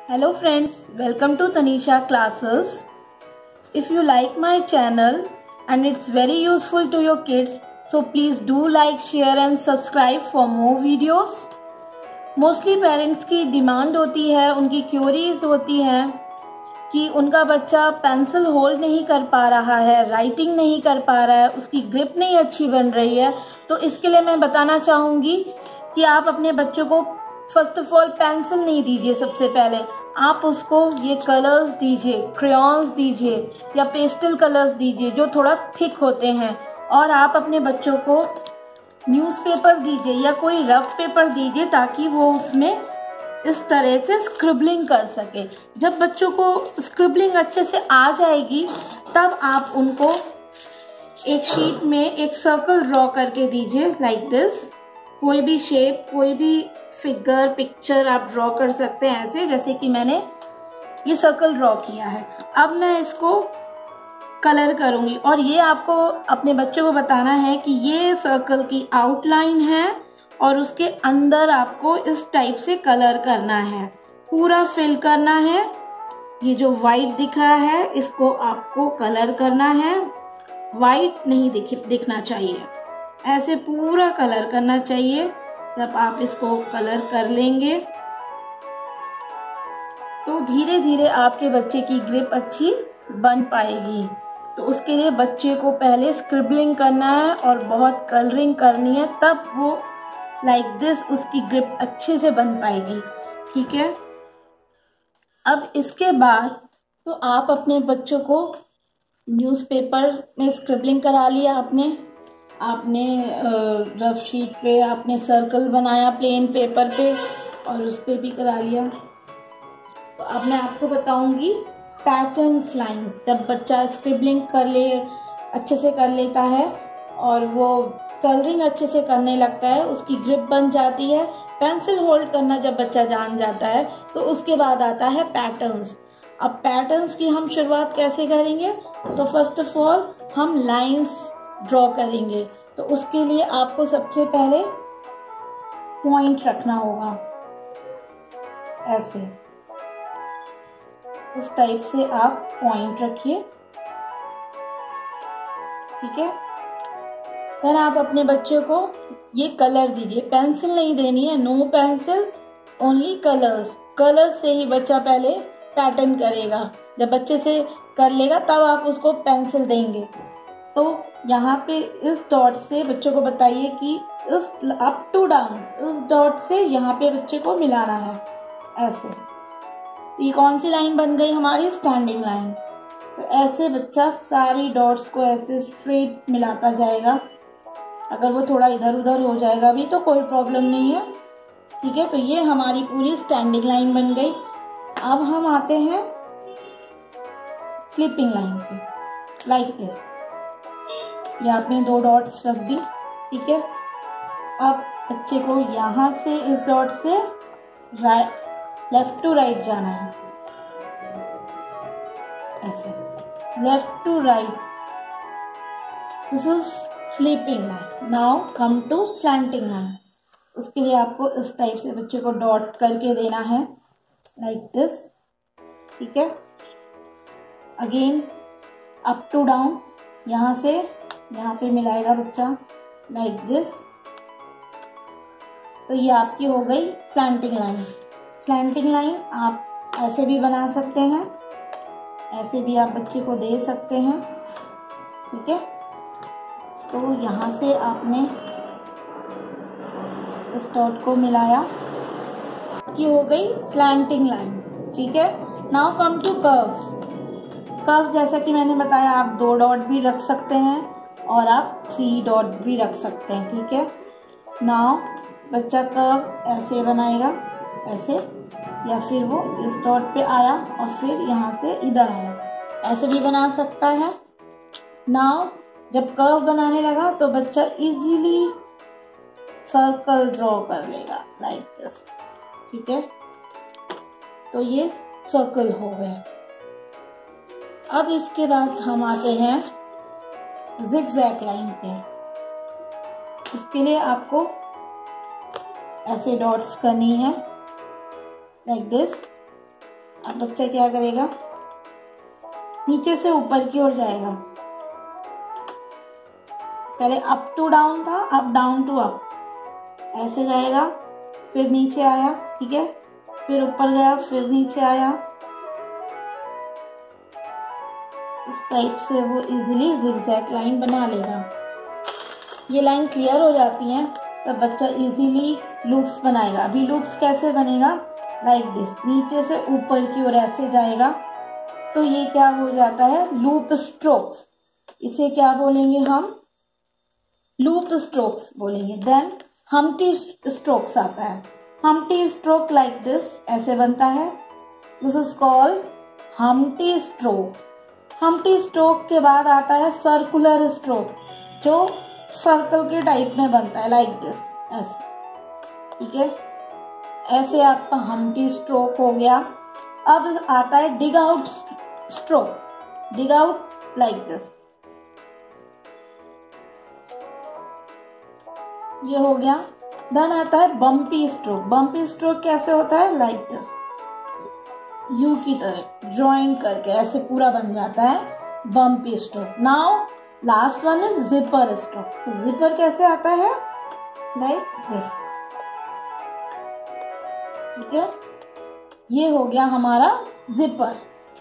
Hello friends, welcome to Tanisha classes. If you like my channel and it's very useful to your kids, so please do like, share and subscribe for more videos. Mostly parents की demand होती है, उनकी curies होती हैं कि उनका बच्चा pencil hold नहीं कर पा रहा है, राइटिंग नहीं कर पा रहा है, उसकी ग्रिप नहीं अच्छी बन रही है। तो इसके लिए मैं बताना चाहूँगी कि आप अपने बच्चों को फर्स्ट ऑफ ऑल पेंसिल नहीं दीजिए। सबसे पहले आप उसको ये कलर्स दीजिए, क्रेयॉन्स दीजिए या पेस्टल कलर्स दीजिए जो थोड़ा थिक होते हैं। और आप अपने बच्चों को न्यूज़पेपर दीजिए या कोई रफ पेपर दीजिए ताकि वो उसमें इस तरह से स्क्रिबलिंग कर सके। जब बच्चों को स्क्रिबलिंग अच्छे से आ जाएगी तब आप उनको एक शीट में एक सर्कल ड्रॉ करके दीजिए, लाइक दिस। कोई भी शेप, कोई भी फिगर, पिक्चर आप ड्रॉ कर सकते हैं ऐसे, जैसे कि मैंने ये सर्कल ड्रॉ किया है। अब मैं इसको कलर करूंगी और ये आपको अपने बच्चों को बताना है कि ये सर्कल की आउटलाइन है और उसके अंदर आपको इस टाइप से कलर करना है, पूरा फिल करना है। ये जो वाइट दिख रहा है इसको आपको कलर करना है, वाइट नहीं दिखना चाहिए, ऐसे पूरा कलर करना चाहिए। जब आप इसको कलर कर लेंगे तो धीरे धीरे आपके बच्चे की ग्रिप अच्छी बन पाएगी। तो उसके लिए बच्चे को पहले स्क्रिबलिंग करना है और बहुत कलरिंग करनी है, तब वो लाइक दिस उसकी ग्रिप अच्छे से बन पाएगी। ठीक है। अब इसके बाद तो आप अपने बच्चों को न्यूज़पेपर में स्क्रिबलिंग करा लिया, आपने रफ शीट पे आपने सर्कल बनाया प्लेन पेपर पे और उस पे भी करा लिया। तो अब मैं आपको बताऊंगी पैटर्न्स लाइंस। जब बच्चा स्क्रिबलिंग अच्छे से कर लेता है और वो कलरिंग अच्छे से करने लगता है, उसकी ग्रिप बन जाती है, पेंसिल होल्ड करना जब बच्चा जान जाता है, तो उसके बाद आता है पैटर्न्स। अब पैटर्न्स की हम शुरुआत कैसे करेंगे? तो फर्स्ट ऑफ ऑल हम लाइंस ड्रॉ करेंगे। तो उसके लिए आपको सबसे पहले पॉइंट रखना होगा, ऐसे इस टाइप से आप पॉइंट रखिए। ठीक है। फिर आप अपने बच्चों को ये कलर दीजिए, पेंसिल नहीं देनी है, no pencil, only colours. Colours से ही बच्चा पहले पैटर्न करेगा। जब बच्चे से कर लेगा तब आप उसको पेंसिल देंगे। तो यहाँ पे इस डॉट से बच्चों को बताइए कि इस अप टू डाउन इस डॉट से यहाँ पे बच्चे को मिलाना है, ऐसे। तो ये कौन सी लाइन बन गई? हमारी स्टैंडिंग लाइन। तो ऐसे बच्चा सारी डॉट्स को ऐसे स्ट्रेट मिलाता जाएगा। अगर वो थोड़ा इधर उधर हो जाएगा भी तो कोई प्रॉब्लम नहीं है। ठीक है। तो ये हमारी पूरी स्टैंडिंग लाइन बन गई। अब हम आते हैं स्लीपिंग लाइन पे, लाइक दिस। ये आपने 2 डॉट्स रख दी। ठीक है। अब बच्चे को यहाँ से इस डॉट से लेफ्ट टू राइट जाना है, ऐसे left to right. This is sleeping line. Now come to slanting line. उसके लिए आपको इस टाइप से बच्चे को डॉट करके देना है, लाइक दिस। ठीक है। अगेन अप टू डाउन, यहाँ से यहाँ पे मिलाएगा बच्चा, लाइक दिस। तो ये आपकी हो गई स्लैंटिंग लाइन। स्लैंटिंग लाइन आप ऐसे भी बना सकते हैं, ऐसे भी आप बच्चे को दे सकते हैं। ठीक है। तो यहाँ से आपने इस डॉट को मिलाया, की हो गई स्लैंटिंग लाइन। ठीक है। Now come to curves. Curve जैसा कि मैंने बताया, आप 2 डॉट भी रख सकते हैं और आप 3 डॉट भी रख सकते हैं। ठीक है। नाउ बच्चा कर्व ऐसे बनाएगा, ऐसे, या फिर वो इस डॉट पे आया और फिर यहाँ से इधर आया, ऐसे भी बना सकता है। नाउ जब कर्व बनाने लगा तो बच्चा इजीली सर्कल ड्रॉ कर लेगा, लाइक दिस। ठीक है। तो ये सर्कल हो गए। अब इसके बाद हम आते हैं जिगजैग लाइन पे। उसके लिए आपको ऐसे डॉट्स करनी है, लाइक दिस। अब बच्चा क्या करेगा, नीचे से ऊपर की ओर जाएगा। पहले अप टू डाउन था, अब डाउन टू अप, ऐसे जाएगा, फिर नीचे आया, ठीक है, फिर ऊपर गया, फिर नीचे आया। इस टाइप से वो इजीली जिगजैग लाइन बना लेगा। ये लाइन क्लियर हो जाती है तब बच्चा इजीली लूप्स बनाएगा। अभी लूप्स कैसे बनेगा, लाइक दिस, नीचे से ऊपर की ओर ऐसे जाएगा, तो ये क्या हो जाता है, लूप स्ट्रोक्स। इसे क्या बोलेंगे हम, लूप स्ट्रोक्स बोलेंगे। देन हम्टी स्ट्रोक्स आता है। हम्टी स्ट्रोक लाइक दिस, ऐसे बनता है, this is called humpty strokes. Humpty stroke के बाद आता है सर्कुलर स्ट्रोक, जो सर्कल के टाइप में बनता है, लाइक दिस, ऐसे, ठीक है। ऐसे आपका हम्टी स्ट्रोक हो गया। अब आता है dig out stroke, dig out like this, ये हो गया। देन आता है बम्पी स्ट्रोक। बम्पी स्ट्रोक कैसे होता है, लाइक दिस, यू की तरह ज्वाइन करके ऐसे पूरा बन जाता है bumpy stroke. Now last one is zipper stroke. Zipper कैसे आता है, लाइक दिस, ठीक है। ये हो गया हमारा जिपर,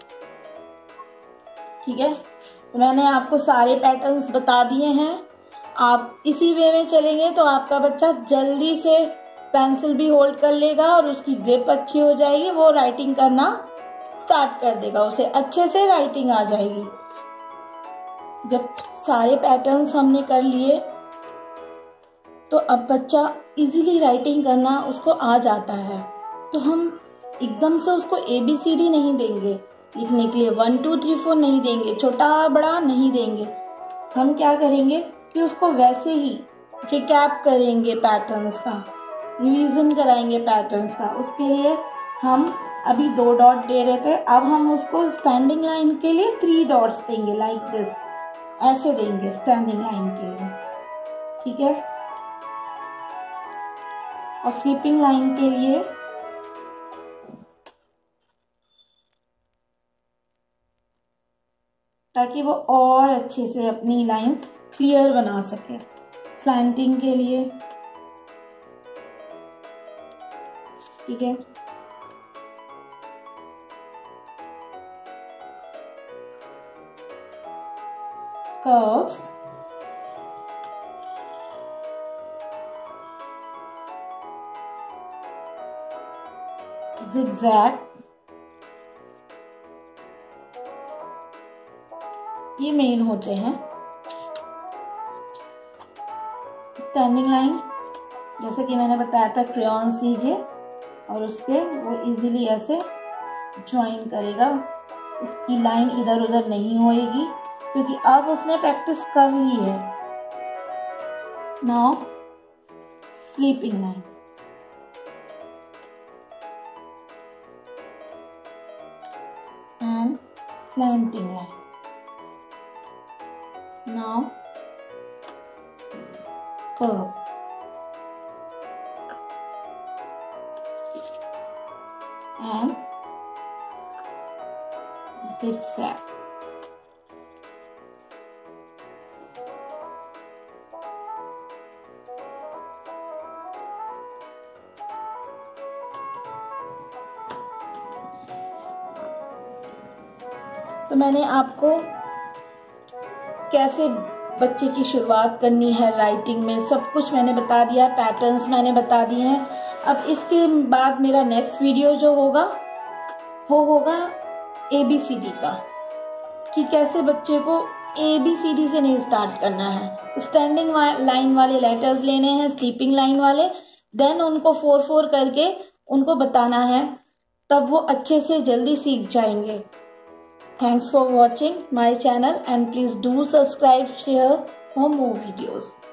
ठीक है। तो मैंने आपको सारे पैटर्न्स बता दिए हैं। आप इसी वे में चलेंगे तो आपका बच्चा जल्दी से पेंसिल भी होल्ड कर लेगा और उसकी ग्रिप अच्छी हो जाएगी, वो राइटिंग करना स्टार्ट कर देगा, उसे अच्छे से राइटिंग आ जाएगी। जब सारे पैटर्न्स हमने कर लिए तो अब बच्चा इजीली राइटिंग करना उसको आ जाता है। तो हम एकदम से उसको ABCD नहीं देंगे लिखने के लिए, 1 2 3 4 नहीं देंगे, छोटा बड़ा नहीं देंगे। हम क्या करेंगे कि उसको वैसे ही रिकैप करेंगे, पैटर्न्स का रिवीजन कराएंगे पैटर्न्स का। उसके लिए हम अभी 2 डॉट दे रहे थे, अब हम उसको स्टैंडिंग लाइन के लिए 3 डॉट्स देंगे, लाइक दिस, ऐसे देंगे स्टैंडिंग लाइन के लिए, ठीक है। और स्लीपिंग लाइन के लिए ताकि वो और अच्छे से अपनी लाइंस क्लियर बना सके। स्लैंटिंग के लिए, ठीक है। कर्व्स, zigzag, ये मेन होते हैं। स्टैंडिंग लाइन जैसे कि मैंने बताया था, क्रेयॉन्स दीजिए और उससे वो इजीली ऐसे ज्वाइन करेगा, उसकी लाइन इधर उधर नहीं होएगी क्योंकि अब उसने प्रैक्टिस कर ली है। Now sleeping line, and slanting line. Now curves. And zigzag. तो मैंने आपको कैसे बच्चे की शुरुआत करनी है राइटिंग में, सब कुछ मैंने बता दिया, पैटर्न्स मैंने बता दिए हैं। अब इसके बाद मेरा नेक्स्ट वीडियो जो होगा वो होगा ABCD का, कि कैसे बच्चे को ABCD से नहीं स्टार्ट करना है। स्टैंडिंग लाइन वाले लेटर्स लेने हैं, स्लीपिंग लाइन वाले, देन उनको 4-4 करके उनको बताना है, तब वो अच्छे से जल्दी सीख जाएंगे। Thanks for watching my channel and please do subscribe, share for more videos.